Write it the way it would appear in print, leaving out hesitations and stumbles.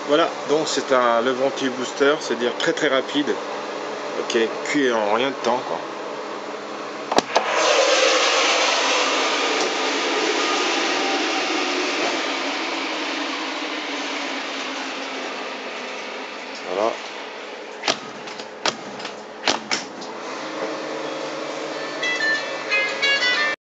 Voilà, donc c'est un Levante booster, c'est-à-dire très très rapide, ok, cuit en rien de temps quoi.